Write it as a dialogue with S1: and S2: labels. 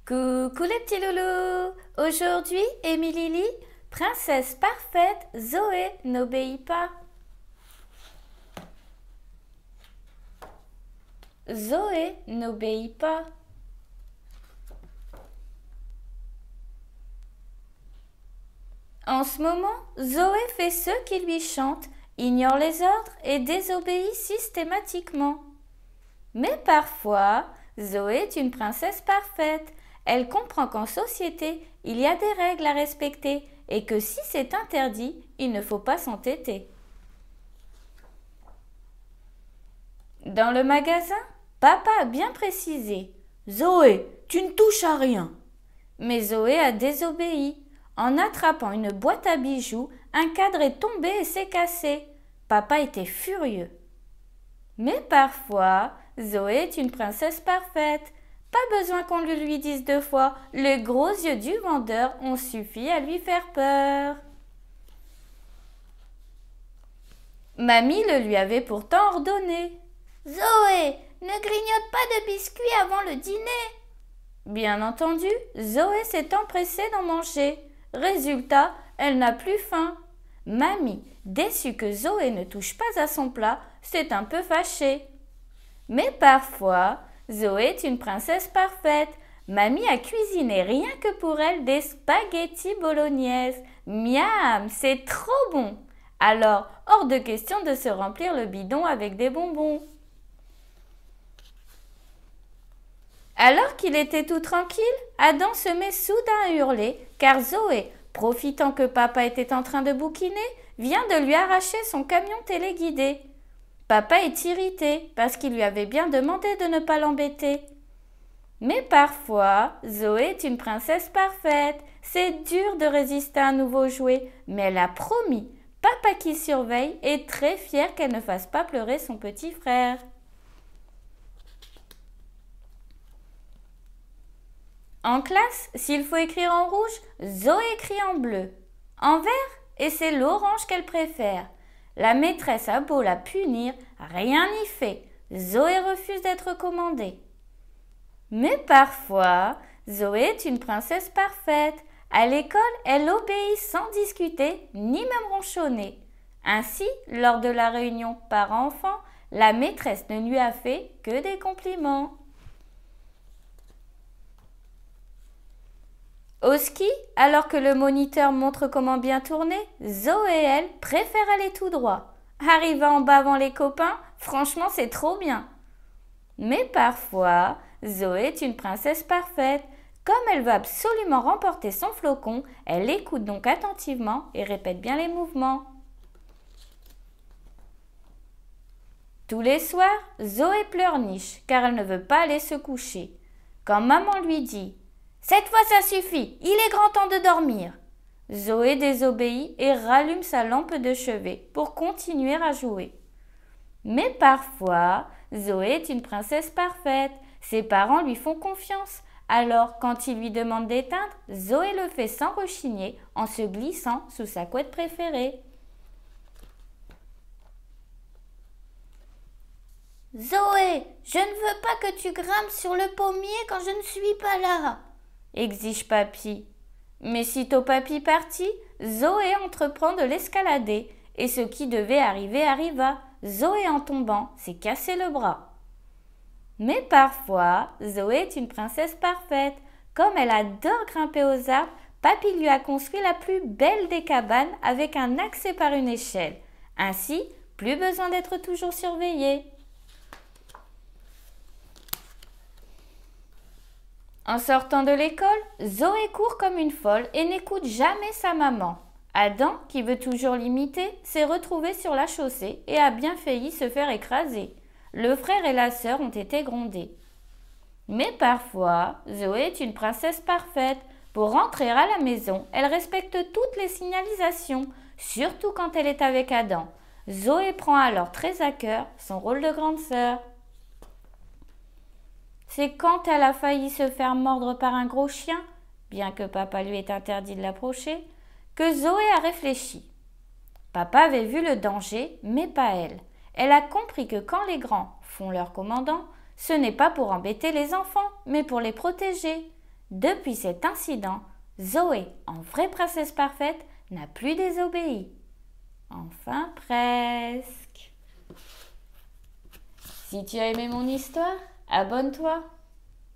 S1: Coucou les petits loulous. Aujourd'hui, Émilie, princesse parfaite, Zoé n'obéit pas. Zoé n'obéit pas. En ce moment, Zoé fait ce qui lui chante, ignore les ordres et désobéit systématiquement. Mais parfois, Zoé est une princesse parfaite. Elle comprend qu'en société, il y a des règles à respecter et que si c'est interdit, il ne faut pas s'entêter. Dans le magasin, papa a bien précisé « Zoé, tu ne touches à rien !» Mais Zoé a désobéi. En attrapant une boîte à bijoux, un cadre est tombé et s'est cassé. Papa était furieux. Mais parfois, Zoé est une princesse parfaite. Pas besoin qu'on le lui dise deux fois, les gros yeux du vendeur ont suffi à lui faire peur. Mamie le lui avait pourtant ordonné. « Zoé, ne grignote pas de biscuits avant le dîner !» Bien entendu, Zoé s'est empressée d'en manger. Résultat, elle n'a plus faim. Mamie, déçue que Zoé ne touche pas à son plat, s'est un peu fâchée. Mais parfois, Zoé est une princesse parfaite. Mamie a cuisiné rien que pour elle des spaghettis bolognaises. Miam, c'est trop bon! Alors, hors de question de se remplir le bidon avec des bonbons. Alors qu'il était tout tranquille, Adam se met soudain à hurler, car Zoé, profitant que papa était en train de bouquiner, vient de lui arracher son camion téléguidé. Papa est irrité, parce qu'il lui avait bien demandé de ne pas l'embêter. Mais parfois, Zoé est une princesse parfaite. C'est dur de résister à un nouveau jouet, mais elle a promis. Papa qui surveille est très fier qu'elle ne fasse pas pleurer son petit frère. En classe, s'il faut écrire en rouge, Zoé écrit en bleu. En vert, et c'est l'orange qu'elle préfère. La maîtresse a beau la punir, rien n'y fait. Zoé refuse d'être commandée. Mais parfois, Zoé est une princesse parfaite. À l'école, elle obéit sans discuter, ni même ronchonner. Ainsi, lors de la réunion parents-enfants, la maîtresse ne lui a fait que des compliments. Au ski, alors que le moniteur montre comment bien tourner, Zoé et elle préfèrent aller tout droit. Arriver en bas avant les copains, franchement c'est trop bien. Mais parfois, Zoé est une princesse parfaite. Comme elle veut absolument remporter son flocon, elle écoute donc attentivement et répète bien les mouvements. Tous les soirs, Zoé pleurniche car elle ne veut pas aller se coucher. Quand maman lui dit « Cette fois ça suffit, il est grand temps de dormir !» Zoé désobéit et rallume sa lampe de chevet pour continuer à jouer. Mais parfois, Zoé est une princesse parfaite. Ses parents lui font confiance. Alors, quand ils lui demandent d'éteindre, Zoé le fait sans rechigner en se glissant sous sa couette préférée. Zoé, je ne veux pas que tu grimpes sur le pommier quand je ne suis pas là, exige papy. Mais sitôt papy parti, Zoé entreprend de l'escalader et ce qui devait arriver arriva. Zoé en tombant s'est cassé le bras. Mais parfois, Zoé est une princesse parfaite. Comme elle adore grimper aux arbres, papy lui a construit la plus belle des cabanes avec un accès par une échelle. Ainsi, plus besoin d'être toujours surveillée. En sortant de l'école, Zoé court comme une folle et n'écoute jamais sa maman. Adam, qui veut toujours l'imiter, s'est retrouvé sur la chaussée et a bien failli se faire écraser. Le frère et la sœur ont été grondés. Mais parfois, Zoé est une princesse parfaite. Pour rentrer à la maison, elle respecte toutes les signalisations, surtout quand elle est avec Adam. Zoé prend alors très à cœur son rôle de grande sœur. C'est quand elle a failli se faire mordre par un gros chien, bien que papa lui ait interdit de l'approcher, que Zoé a réfléchi. Papa avait vu le danger, mais pas elle. Elle a compris que quand les grands font leur commandant, ce n'est pas pour embêter les enfants, mais pour les protéger. Depuis cet incident, Zoé, en vraie princesse parfaite, n'a plus désobéi. Enfin presque. Si tu as aimé mon histoire, abonne-toi.